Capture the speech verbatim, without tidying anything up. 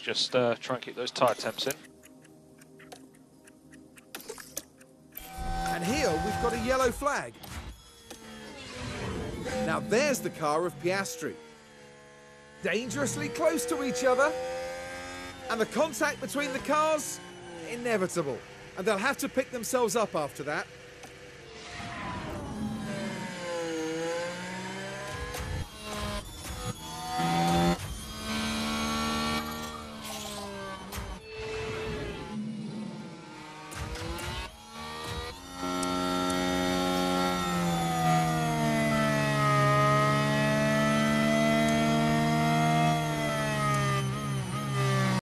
just uh, try and keep those tyre temps in. And here we've got a yellow flag. Now there's the car of Piastri. Dangerously close to each other. And the contact between the cars, inevitable. And they'll have to pick themselves up after that.